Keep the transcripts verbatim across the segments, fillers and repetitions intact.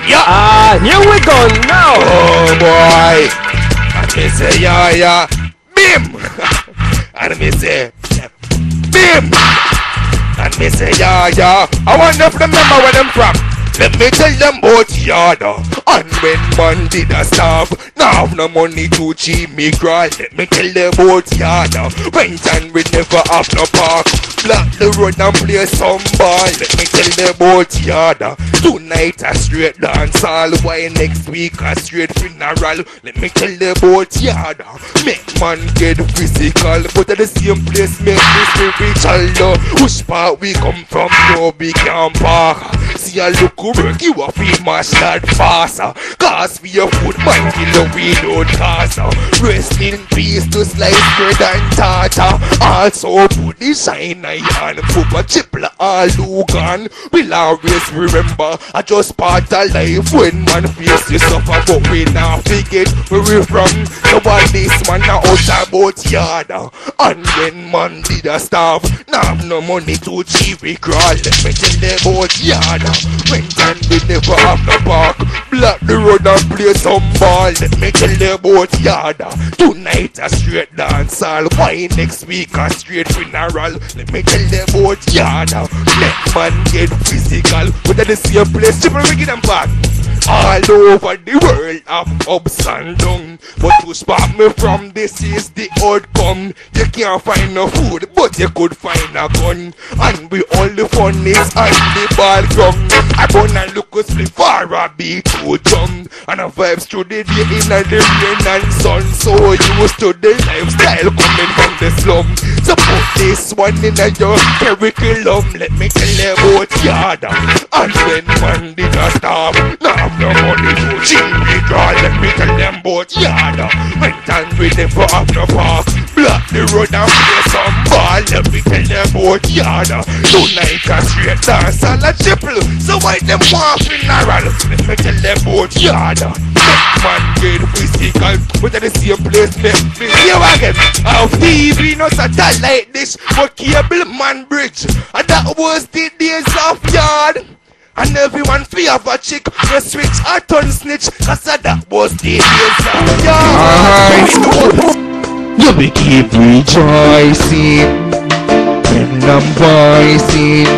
Yeah. Ah, here we go now. Oh boy. And me say yeah yeah. Bim. And me say bim. And me say yeah yeah. I wonder if they remember where them from. Let me tell them about Yada. And when man did a starve, now have no money to cheap me cry. Let me tell them about Yada. Went and we never have no park. Block the road and play some ball. Let me tell them about Yada. Tonight a straight dance all. Why next week a straight funeral. Let me tell them about Yada. Make man get physical, but at the same place make me spiritual. Which part we come from, no we can't park. See a look work, you a feel much that faster. Cause for your food, man, kill the weed out casa. Rest in peace to slice bread and tartar. Also put the shine on put a chipper all Lugan. We'll always remember, I just part of life when man face the suffer. But we now forget where we from. So all this man now out about Yada. And when man did a starve, now have no money to cheap we crawl. Let me tell them about Yada. When and we never have no park. Block the road and play some ball. Let me tell you about Yada. Tonight a straight dance all. Why next week a straight funeral. Let me tell you about Yada. Let man get physical. But at the same place, triple we get them back. All over the world have ups and downs. But to spot me from this is the outcome. You can't find no food, but you could find a gun. And we all the fun is on the ball ground. I gonna look a split for a beat to jump. And a vibes through the day in the rain and sun. So used to the lifestyle coming from the slum. So put this one in your curriculum. Let me tell you about Yada. And when man did a stop, now have no money to cheap me draw. Let me tell them about Yada. Went and we never have no park. Block the road and play some ball. Let me tell them about Yada. Tonight a straight dance and a triple. So why them want funeral? Let me tell them about Yada. Make man get physical, but at the same place make me here again. Of T V, no satellite dish, but cable man bridge. And that was the days of Yard. And everyone fear of a chick, you switch a ton snitch. Cause that was the days of Yard. You be keep rejoicing when I'm voicing.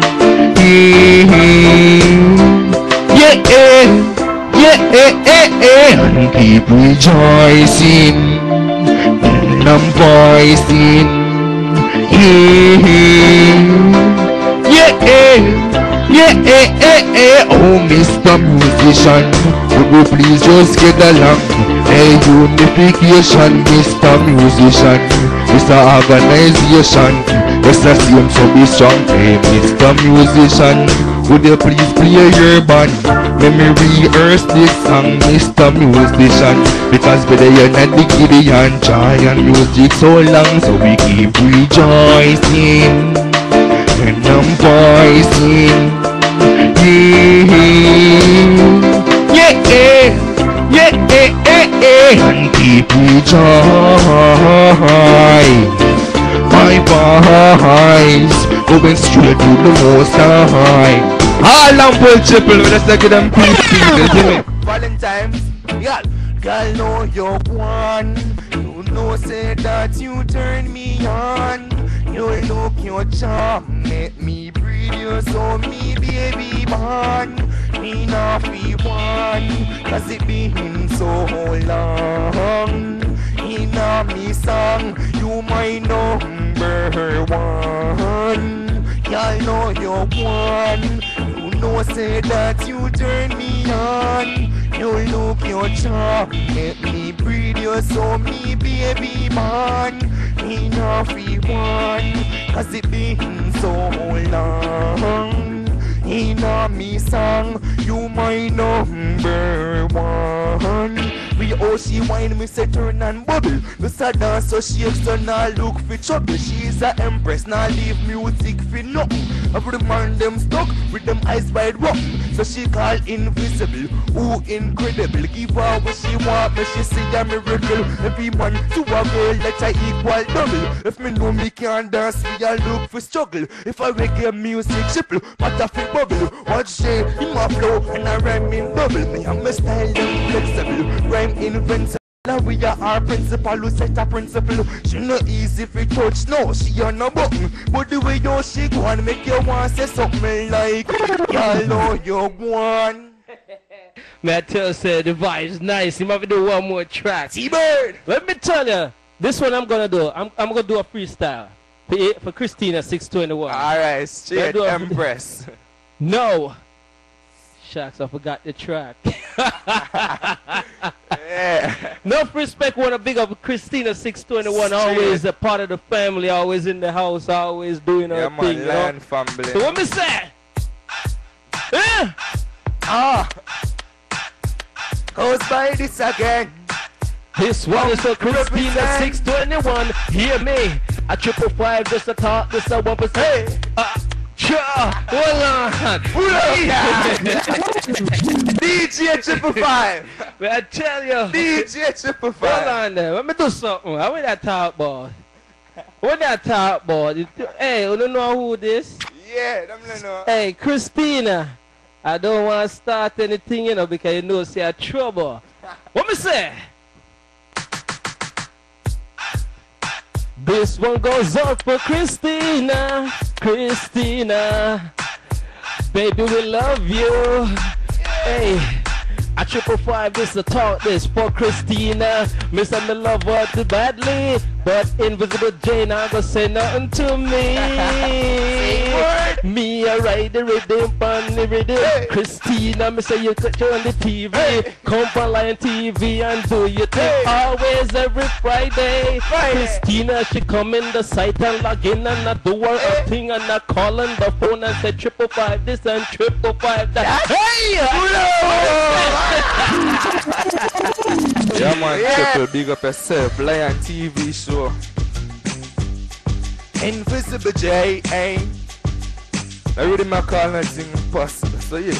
Yeah, yeah, yeah, yeah, yeah. And keep rejoicing when I'm voicing. Yeah, yeah, yeah, yeah, yeah, yeah. Oh, Mister Musician, would you please just get along? Hey, unification, Mister Musician. It's a organization. It's the same, so be strong. Hey, Mister Musician, would you please play your band? Let me rehearse this song, Mister Musician. Because we're there at the Gideon Giant music so long, so we keep rejoicing when I'm voicing. Yeah, yeah, yeah, yeah, yeah, yeah. And keep rejoicing. My voice going straight to the most high. All I'm full triple when I say to them people. Valentine's, girl, girl know you're one. You know say that you turn me on. You look your charm, make me breathe you so me baby born. Me not be one, cause it been so long. In a me song, you my number one. Y'all know you're one. You know say that you turn me on. You look your charm, make me breathe you so me baby man. Me not free one, cause it been so long. In a me song, you my number one. We all she wine, me say turn and bubble. No sad dance so shake, so now look for trouble. She's a empress, now leave music for nothing. Every man them stuck with them eyes wide rotten. So she call invisible, ooh incredible. Give her what she want, me she see a miracle. Every man to a girl that I equal double. If me know me can't dance, me I look for struggle. If I reggae music triple, what a fit bubble. What she, him overflow. And I rhyme in double, me and my style them flexible. Rhyme invincible. Now we are our principal who set a principle. She no easy fi touch, no, she on no button. But the way you she go and make you want say something like, y'all know you want. Man, I tell you, say the vibe's nice. You might do one more track. T-Bird. Let me tell you, this one I'm gonna do. I'm I'm gonna do a freestyle for for Christina six twenty-one. All right, straight do a- Empress. No. Shucks, I forgot the track. Yeah. Enough respect, want to big up Christina six twenty-one. Straight. Always a part of the family, always in the house, always doing her Yeah, thing. man, You Lion know? family. So what me say? Yeah. Ah. Goes by this again. This one is for Christina Represent. six twenty-one. Hear me. A triple five, just a talk, just a one percent. Hey. Uh, sure. Hold on. D J Triple Five. But I tell you. D J Triple Hold Five. on there. Let me do something. I want that top boy. What that top boy? Hey, you don't know who this? Yeah, them no know. Hey, Christina. I don't want to start anything, you know, because you know, see, I trouble. What me say? This one goes up for Christina, Christina. Baby, we love you. Hey, a triple five, this a talk, this for Christina. Miss and me love her too badly, but Invisible Jane, I gonna say nothing to me. Me, I ride the rhythm, on the rhythm. Hey. Christina, me say you could turn the T V. Hey. Come on Lion T V and do your thing. Hey. Always every Friday. Friday. Christina, she come in the site and log in and I do her Hey. a thing and I call on the phone and say triple five this and triple five that. Hey! Yeah, man, Yeah. Triple, big up yourself. Lion T V show. Invisible J, eh? I really my call nothing impossible. So yeah.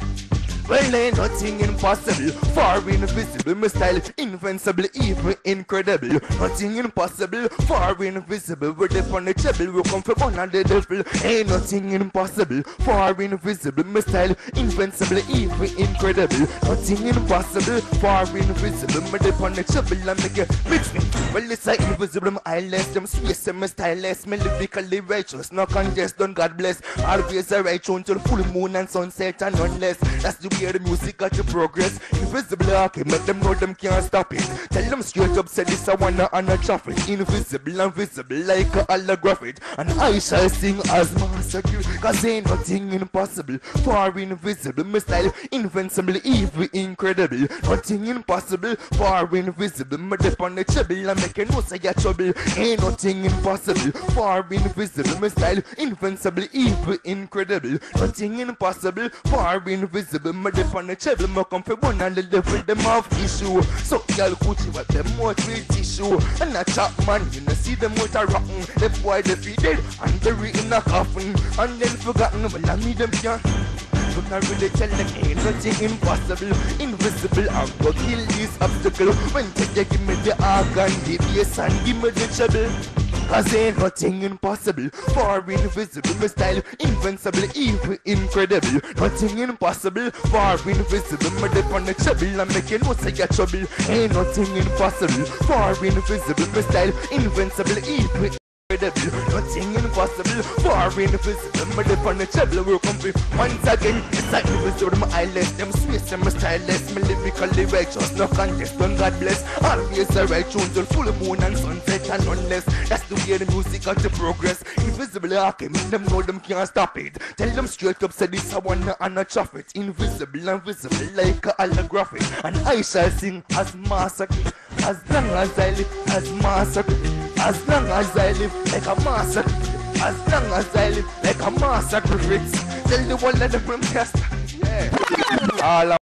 Well, ain't nothing impossible. Far invisible, my style invincible, even incredible. Nothing impossible, far invisible. We're there on the trouble, we come from one of the devil. Ain't nothing impossible, far invisible, my style invincible, even incredible. Nothing impossible, far invisible. We're there on the trouble, I make it mix me. Well, it's like invisible, my eyeless, them space, and my styleless, my lyrically righteous. No contest, don't God bless. Always a right tune till full moon and sunset, and unless that's the way the music got to progress. Invisible, okay, make them know them can't stop it. Tell them straight up, say this I wanna on a traffic. Invisible and visible like a holographic. And I shall sing as massacre, cause ain't nothing impossible. Far invisible, my style invincible, even incredible. Nothing impossible, far invisible. My dip on the trouble and make you know say you're trouble. Ain't nothing impossible, far invisible. My style invincible, even incredible. Nothing impossible, far invisible. My dip on the trouble, my come for one and the level them off issue. So y'all coochie with them more with tissue. And a chop man, you know see them with a rotten. The boy they feed dead and buried in a coffin. And then forgotten, well I mean them can't. But I really tell them ain't nothing impossible. Invisible, I'm gonna kill this obstacle. When you give me the organ, the bass and give me the trouble. Cause ain't nothing impossible, far invisible, my style invincible, even incredible. Nothing impossible, far invisible, my dip on the trouble and make you know say you're trouble. Ain't nothing impossible, far invisible, my style invincible, even incredible. Nothing impossible, far invisible, my dip on the trouble. We'll come free once again. It's like invisible, my eyeless, them space and my styleless, my lyrically righteous, no contest, don't God bless. Always a right tune till full moon and sunset and unless that's the way the music got to progress. Invisible, okay, make them know them can't stop it. Tell them straight up, say this I wanna on a traffic. Invisible and visible like a holographic. And I shall sing as massacre, as long as I live, as massacre. As long as I live like a massacre. As long as I live like a massacre. Tell the one of them from cast. Yeah. All